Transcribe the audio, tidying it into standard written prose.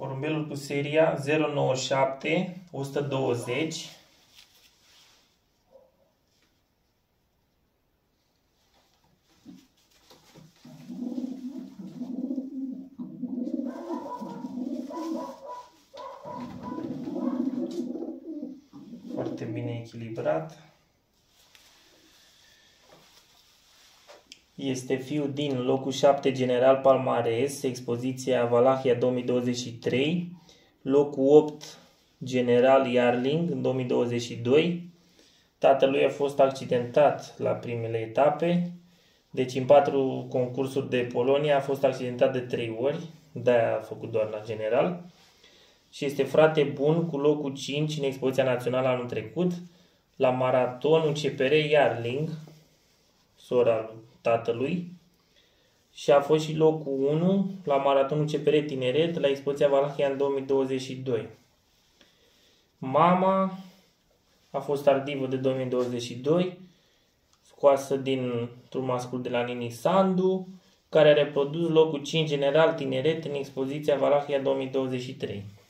Porumbelul cu seria 097 120. Foarte bine echilibrat. Este fiu din locul 7 General Palmares, expoziția Valahia 2023, locul 8 General Yarling în 2022. Tatălui a fost accidentat la primele etape, deci în 4 concursuri de Polonia a fost accidentat de 3 ori, de-aia a făcut doar la General. Și este frate bun cu locul 5 în expoziția națională anul trecut, la maratonul CPR Yarling, sora tatălui, și a fost și locul 1 la maratonul CPR Tineret la expoziția Valahia în 2022. Mama a fost ardivă de 2022, scoasă dintr-un mascul de la Nini Sandu, care a reprodus locul 5 General Tineret în expoziția Valahia 2023.